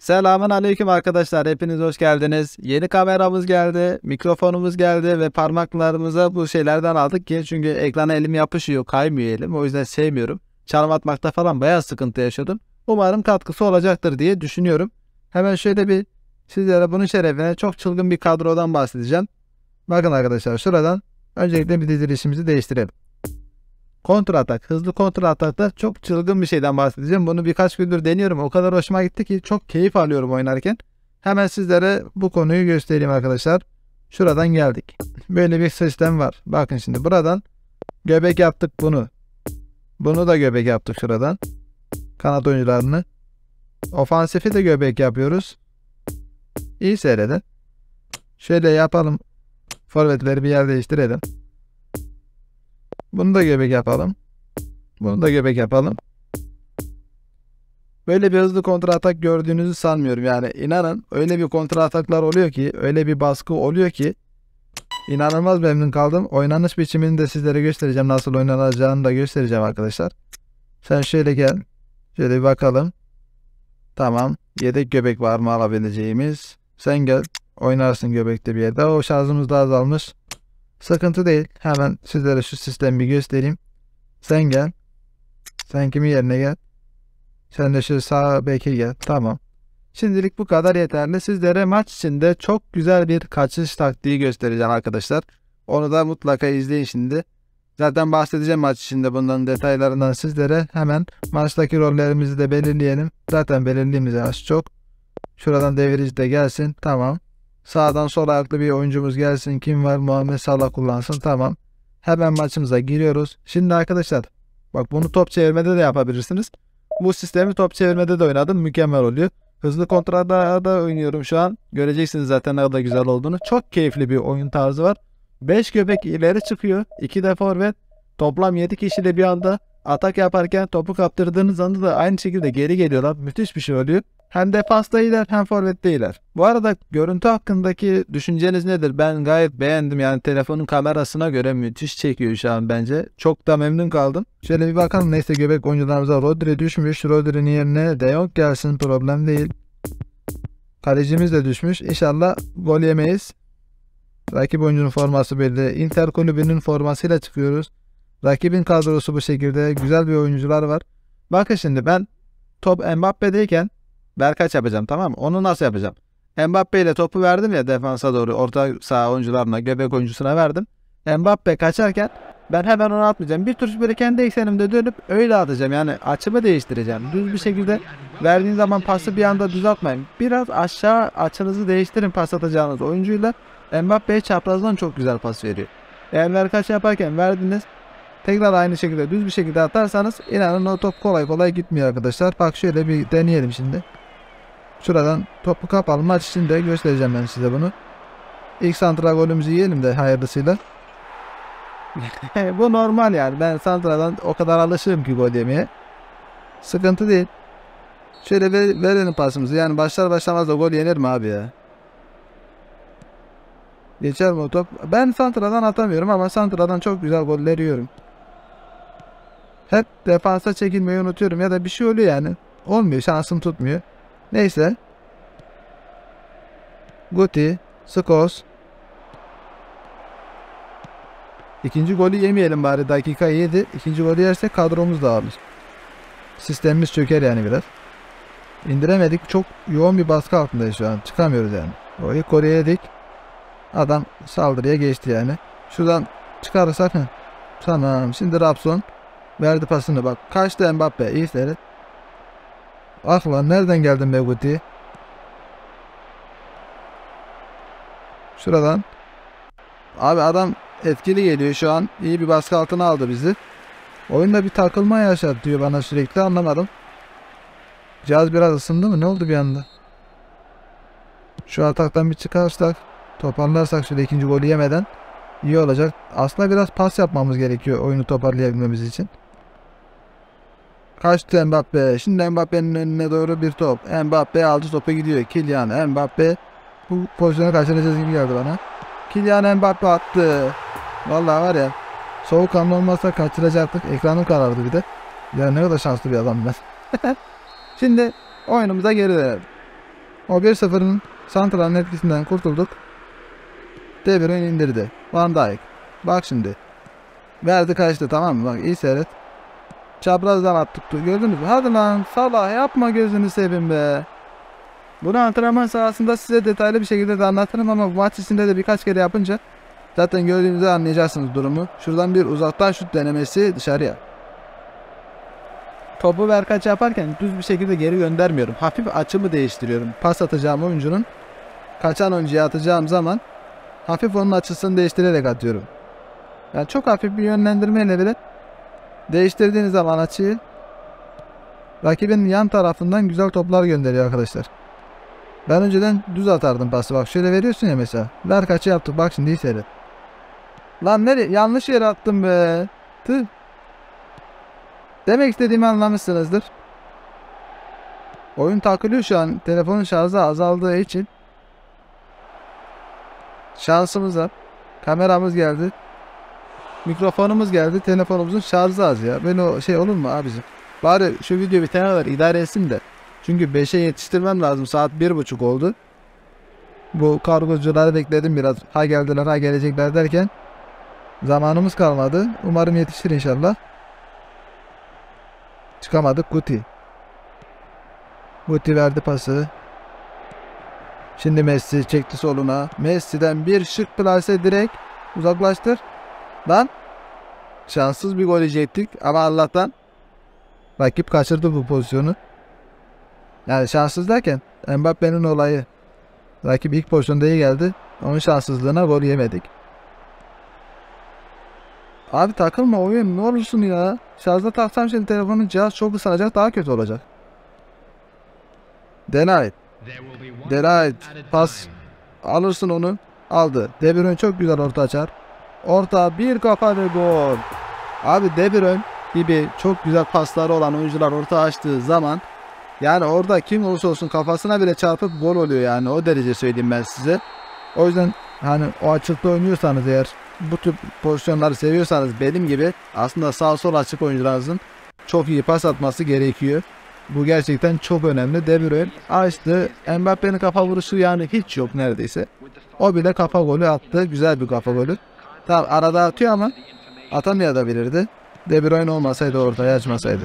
Selamun aleyküm arkadaşlar. Hepiniz hoş geldiniz. Yeni kameramız geldi, mikrofonumuz geldi ve parmaklarımıza bu şeylerden aldık ki çünkü ekrana elim yapışıyor, kaymıyor elim. O yüzden sevmiyorum. Çalım atmakta falan bayağı sıkıntı yaşadım. Umarım katkısı olacaktır diye düşünüyorum. Hemen şöyle bir sizlere bunun şerefine çok çılgın bir kadrodan bahsedeceğim. Bakın arkadaşlar şuradan öncelikle bir dizilişimizi değiştirelim. Kontra atak. Hızlı kontra atakta çok çılgın bir şeyden bahsedeceğim. Bunu birkaç gündür deniyorum. O kadar hoşuma gitti ki çok keyif alıyorum oynarken. Hemen sizlere bu konuyu göstereyim arkadaşlar. Şuradan geldik. Böyle bir sistem var. Bakın şimdi buradan göbek yaptık bunu. Bunu da göbek yaptık şuradan. Kanat oyuncularını. Ofansifi de göbek yapıyoruz. İyi seyredin. Şöyle yapalım. Forvetleri bir yer değiştirelim. Bunu da göbek yapalım. Bunu da göbek yapalım. Böyle bir hızlı kontra atak gördüğünüzü sanmıyorum. Yani inanın öyle bir kontra ataklar oluyor ki, öyle bir baskı oluyor ki inanılmaz memnun kaldım. Oynanış biçimini de sizlere göstereceğim. Nasıl oynanacağını da göstereceğim arkadaşlar. Sen şöyle gel. Şöyle bir bakalım. Tamam. Yedek göbek var mı alabileceğimiz? Sen gel. Oynarsın göbekte bir yerde. O şarjımız da azalmış. Sıkıntı değil. Hemen sizlere şu sistemi bir göstereyim. Sen gel. Sen kimin yerine gel? Sen de şu sağ beke gel. Tamam. Şimdilik bu kadar yeterli. Sizlere maç içinde çok güzel bir kaçış taktiği göstereceğim arkadaşlar. Onu da mutlaka izleyin şimdi. Zaten bahsedeceğim maç içinde bundan detaylarından sizlere. Hemen maçtaki rollerimizi de belirleyelim. Zaten belirlediğimiz az çok. Şuradan devirici de gelsin. Tamam. Sağdan sol ayaklı bir oyuncumuz gelsin. Kim var? Muhammed Salah kullansın. Tamam. Hemen maçımıza giriyoruz. Şimdi arkadaşlar bak bunu top çevirmede de yapabilirsiniz. Bu sistemi top çevirmede de oynadım. Mükemmel oluyor. Hızlı kontrada da oynuyorum şu an. Göreceksiniz zaten ne kadar güzel olduğunu. Çok keyifli bir oyun tarzı var. 5 göbek ileri çıkıyor. 2 de forvet. Toplam 7 kişiyle bir anda atak yaparken topu kaptırdığınız anda da aynı şekilde geri geliyorlar. Müthiş bir şey oluyor. Hem defansta iyiler hem forvette iyiler. Bu arada görüntü hakkındaki düşünceniz nedir? Ben gayet beğendim. Yani telefonun kamerasına göre müthiş çekiyor şu an bence. Çok da memnun kaldım. Şöyle bir bakalım. Neyse göbek oyuncularımıza Rodri düşmüş. Rodri'nin yerine De Jong gelsin. Problem değil. Kalecimiz de düşmüş. İnşallah gol yemeyiz. Rakip oyuncunun forması belli. Inter kulübünün formasıyla çıkıyoruz. Rakibin kadrosu bu şekilde. Güzel bir oyuncular var. Bakın şimdi ben top Mbappe'deyken Berkaç yapacağım, tamam mı? Onu nasıl yapacağım? Mbappe ile topu verdim ya defansa doğru. Orta saha oyuncularına, göbek oyuncusuna verdim. Mbappe kaçarken ben hemen onu atmayacağım. Bir tur böyle kendi eksenimde dönüp öyle atacağım. Yani açımı değiştireceğim. Düz bir şekilde verdiğin zaman pası bir anda düz atmayın. Biraz aşağı açınızı değiştirin pas atacağınız oyuncuyla. Mbappe'ye çaprazdan çok güzel pas veriyor. Eğer Berkaç yaparken verdiniz, tekrar aynı şekilde düz bir şekilde atarsanız inanın o top kolay kolay gitmiyor arkadaşlar. Bak şöyle bir deneyelim şimdi. Şuradan topu kapalım. Maç içinde göstereceğim ben size bunu. İlk santra golümüzü yiyelim de hayırlısıyla. Bu normal yani. Ben santradan o kadar alışığım ki gol yemeye. Sıkıntı değil. Şöyle verelim pasımızı. Yani başlar başlamaz da gol yenir mi abi ya? Geçer mi o top? Ben santradan atamıyorum ama santradan çok güzel goller yiyorum. Hep defansa çekilmeyi unutuyorum ya da bir şey oluyor yani. Olmuyor, şansım tutmuyor. Neyse. Guti, Skos. İkinci golü yemeyelim bari, dakika 7. İkinci golü yersek kadromuz dağılır. Sistemimiz çöker yani biraz. İndiremedik. Çok yoğun bir baskı altındayız şu an. Çıkamıyoruz yani. O ilk golü yedik. Adam saldırıya geçti yani. Şuradan çıkarırsak. Tamam. Şimdi Rapson verdi pasını bak. Kaçtı Mbappe. İyi seyret. Ah lan, nereden geldin be Guti? Şuradan. Abi adam etkili geliyor şu an. İyi bir baskı altına aldı bizi. Oyunda bir takılma yaşatıyor bana sürekli, anlamadım. Cihaz biraz ısındı mı? Ne oldu bir anda? Şu ataktan bir çıkarsak, toparlarsak şöyle ikinci golü yemeden iyi olacak. Aslında biraz pas yapmamız gerekiyor oyunu toparlayabilmemiz için. Kaçtı Mbappe. Şimdi Mbappe'nin önüne doğru bir top. Mbappe aldı, topa gidiyor. Kylian Mbappe. Bu pozisyonu kaçıracağız gibi geldi bana. Kylian Mbappe attı. Vallahi var ya, soğukkanlı olmazsa kaçıracaktık. Ekranım karardı bir de. Ya ne kadar şanslı bir adam ben. Şimdi oyunumuza geri dönelim. O 1-0'ın santralın etkisinden kurtulduk. De Bruyne indirdi. Van Dijk. Bak şimdi. Verdi kaçtı, tamam mı? Bak iyi seyret. Çaprazdan attık. Gördünüz mü? Hadi lan Salah, yapma gözünü seveyim be. Bunu antrenman sahasında size detaylı bir şekilde de anlatırım ama bu maç içinde de birkaç kere yapınca zaten gördüğünüzde anlayacaksınız durumu. Şuradan bir uzaktan şut denemesi dışarıya. Topu verkaç yaparken düz bir şekilde geri göndermiyorum. Hafif açımı değiştiriyorum. Pas atacağım oyuncunun kaçan oyuncuya atacağım zaman hafif onun açısını değiştirerek atıyorum. Yani çok hafif bir yönlendirmeyle bile değiştirdiğiniz zaman açıyı rakibin yan tarafından güzel toplar gönderiyor arkadaşlar. Ben önceden düz atardım pası. Bak şöyle veriyorsun ya mesela. Ver kaçı yaptık. Bak şimdi iyi seyret. Lan nereye? Yanlış yere attım be. Tüh. Demek istediğimi anlamışsınızdır. Oyun takılıyor şu an. Telefonun şarjı azaldığı için. Şansımız var. Kameramız geldi. Mikrofonumuz geldi. Telefonumuzun şarjı az ya. Böyle o şey olur mu abicim? Bari şu video bitene kadar idare etsin de. Çünkü 5'e yetiştirmem lazım. Saat 1:30 oldu. Bu kargocuları bekledim biraz. Ha geldiler ha gelecekler derken zamanımız kalmadı. Umarım yetişir inşallah. Çıkamadık. Guti. Guti verdi pası. Şimdi Messi çekti soluna. Messi'den bir şık plase direkt uzaklaştır. Lan şanssız bir gol yiyecektik ama Allah'tan rakip kaçırdı bu pozisyonu. Yani şanssız derken Mbappe'nin olayı. Rakip ilk pozisyonda iyi geldi. Onun şanssızlığına gol yemedik. Abi takılma oyun, ne olursun ya. Şarjda taksam şimdi telefonun cihaz çok ısınacak, daha kötü olacak. Denied. Denied. Pas. Alırsın onu. Aldı. De Bruyne çok güzel orta açar. Orta bir kafa ve gol. Abi De Bruyne gibi çok güzel pasları olan oyuncular orta açtığı zaman yani orada kim olursa olsun kafasına bile çarpıp gol oluyor yani, o derece söyleyeyim ben size. O yüzden hani o açıkta oynuyorsanız eğer, bu tür pozisyonları seviyorsanız benim gibi aslında sağ sol açık oyuncularınızın çok iyi pas atması gerekiyor. Bu gerçekten çok önemli. De Bruyne açtı. Mbappe'nin kafa vuruşu yani hiç yok neredeyse. O bile kafa golü attı. Güzel bir kafa golü. Tamam arada atıyor ama atamayabilirdi. De Bruyne olmasaydı, ortaya açmasaydı.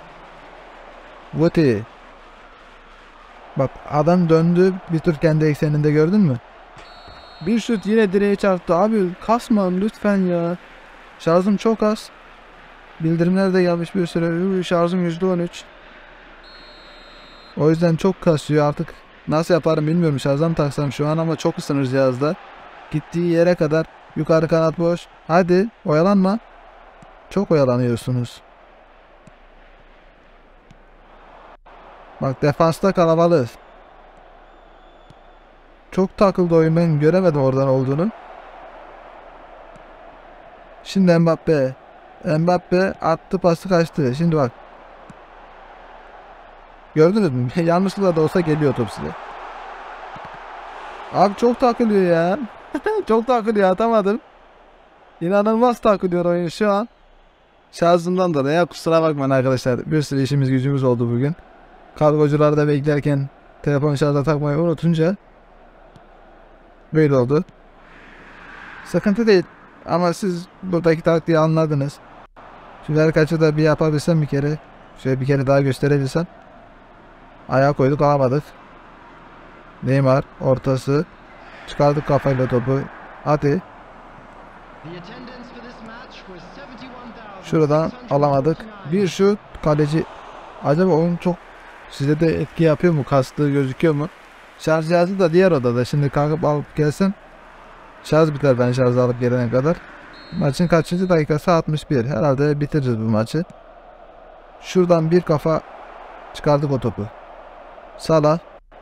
Guti. Bak adam döndü bir tur kendi ekseninde, gördün mü? Bir şut yine direğe çarptı. Abi kasma lütfen ya. Şarjım çok az. Bildirimler de gelmiş bir süre. Şarjım %13. O yüzden çok kasıyor artık. Nasıl yaparım bilmiyorum. Şarjım taksam şu an ama çok ısınır cihazda. Gittiği yere kadar yukarı kanat boş. Hadi oyalanma. Çok oyalanıyorsunuz. Bak defansta kalabalık. Çok takıldı oyun, ben göremedim oradan olduğunu. Şimdi Mbappe. Mbappe attı pası kaçtı. Şimdi bak. Gördünüz mü? Yanlışlıkla da olsa geliyor top size. Abi çok takılıyor ya. Çok takılıyor, atamadım. İnanılmaz takılıyor oyun şu an. Şarjımdan da ya, kusura bakmayın arkadaşlar. Bir sürü işimiz gücümüz oldu bugün. Kargocuları da beklerken telefon şarja takmayı unutunca böyle oldu. Sıkıntı değil. Ama siz buradaki taktiği anladınız. Şu ver kaçı da bir yapabilsem bir kere. Şöyle bir kere daha gösterebilsem. Ayağa koyduk, alamadık. Neymar ortası. Çıkardık kafayla topu. Hadi. Şuradan alamadık. Bir şut, kaleci. Acaba oyun çok size de etki yapıyor mu? Kastığı gözüküyor mu? Şarj cihazı da diğer odada. Şimdi kalkıp alıp gelsin. Şarj biter ben şarj alıp gelene kadar. Maçın kaçıncı dakikası? 61. Herhalde bitiririz bu maçı. Şuradan bir kafa çıkardık o topu. Salah.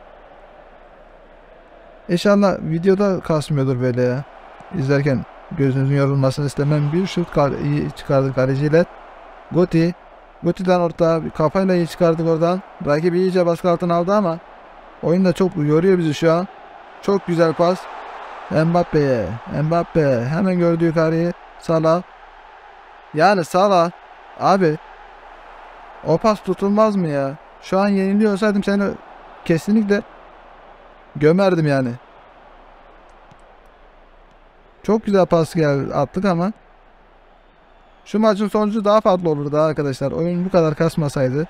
İnşallah videoda kasmıyordur böyle ya. İzlerken gözünüzün yorulmasını istemem. Bir şut iyi çıkardık kaleciyle. Guti. Guti'den orta kafayla iyi çıkardık oradan. Rakip iyice baskı altına aldı ama oyun da çok yoruyor bizi şu an. Çok güzel pas. Mbappe'ye. Mbappe hemen gördü yukarıyı. Salah. Yani Salah. Abi. O pas tutulmaz mı ya? Şu an yeniliyor olsaydım seni kesinlikle Gömerdim yani. Çok güzel pas attık ama şu maçın sonucu daha farklı olurdu arkadaşlar. Oyun bu kadar kasmasaydı.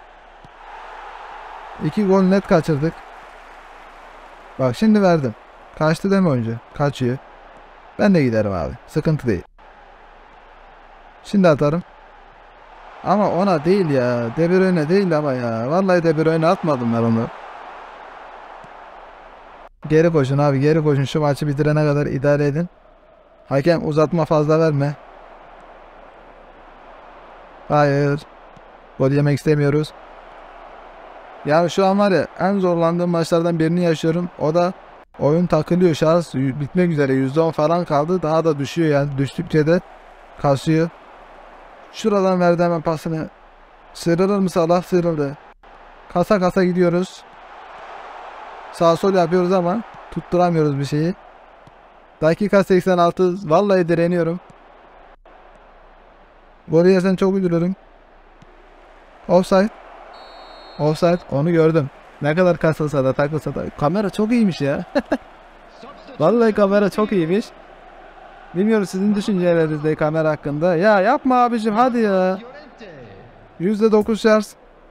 2 gol net kaçırdık. Bak şimdi verdim. Kaçtı değil mi oyuncu? Kaçıyor. Ben de giderim abi. Sıkıntı değil. Şimdi atarım. Ama ona değil ya. De Bruyne değil ama ya. Vallahi De Bruyne atmadım ben onu. Geri koşun abi, geri koşun. Şu maçı bitirene kadar idare edin. Hakem uzatma fazla verme. Hayır. Gol yemek istemiyoruz. Yani şu an var ya, en zorlandığım maçlardan birini yaşıyorum. O da oyun takılıyor. Şarj bitmek üzere. %10 falan kaldı. Daha da düşüyor yani. Düştükçe de kasıyor. Şuradan verdi hemen pasını. Sıyrılır mı Salah? Sıyrıldı. Kasa kasa gidiyoruz. Sağ sol yapıyoruz ama tutturamıyoruz bir şeyi. Dakika 86. Vallahi direniyorum. Golü yersen çok üzülürüm. Offside. Offside. Onu gördüm. Ne kadar kasılsa da takılsa da. Kamera çok iyiymiş ya. Vallahi kamera çok iyiymiş. Bilmiyorum sizin düşünceleriniz de kamera hakkında. Ya yapma abicim hadi ya. %9 şarj.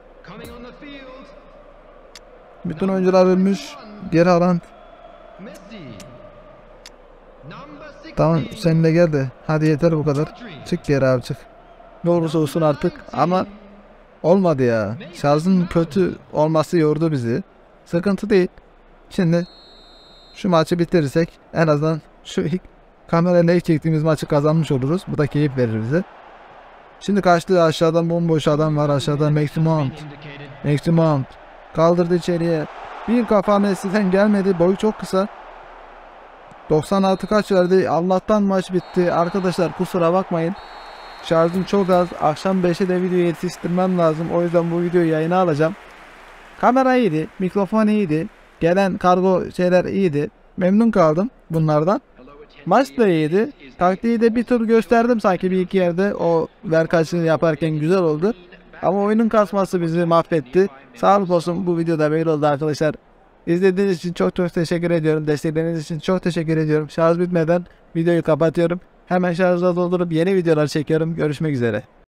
Bütün oyuncular ölmüş. Geri alan. Tamam sen de gel de. Hadi yeter bu kadar. Çık geri abi çık. Ne olursa olsun artık. Ama olmadı ya. Şarjın kötü olması yordu bizi. Sıkıntı değil. Şimdi şu maçı bitirirsek en azından şu ilk kamerayla ilk çektiğimiz maçı kazanmış oluruz. Bu da keyif verir bize. Şimdi kaçtı, aşağıdan bomboş adam var. Aşağıda Maximum kaldırdı içeriye. Bir kafa Messi'den gelmedi. Boyu çok kısa. 96 kaç verdi. Allah'tan maç bitti. Arkadaşlar kusura bakmayın. Şarjım çok az. Akşam 5'e de video yetiştirmem lazım. O yüzden bu videoyu yayına alacağım. Kamera iyiydi. Mikrofon iyiydi. Gelen kargo şeyler iyiydi. Memnun kaldım bunlardan. Maç da iyiydi. Taktiği de bir tur gösterdim sanki bir iki yerde. O ver kaçını yaparken güzel oldu. Ama oyunun kasması bizi mahvetti. Sağlık olsun, bu videoda böyle oldu arkadaşlar. İzlediğiniz için çok çok teşekkür ediyorum. Destekleriniz için çok teşekkür ediyorum. Şarj bitmeden videoyu kapatıyorum. Hemen şarjı doldurup yeni videolar çekiyorum. Görüşmek üzere.